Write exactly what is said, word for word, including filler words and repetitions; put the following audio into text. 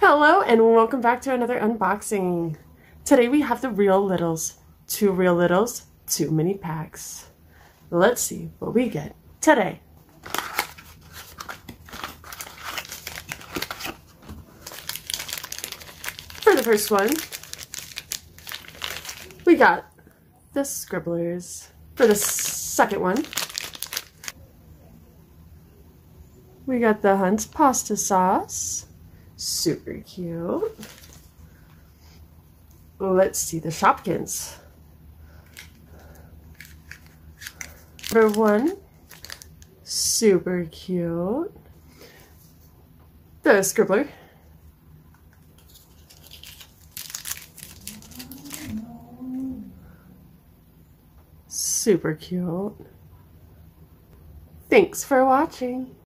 Hello and welcome back to another unboxing. Today we have the Real Littles. Two Real Littles, two mini packs. Let's see what we get today. For the first one, we got the Scribblers. For the second one, we got the Hunt's pasta sauce. Super cute. Let's see the Shopkins. Number one, super cute. The Scribbler. Super cute. Thanks for watching.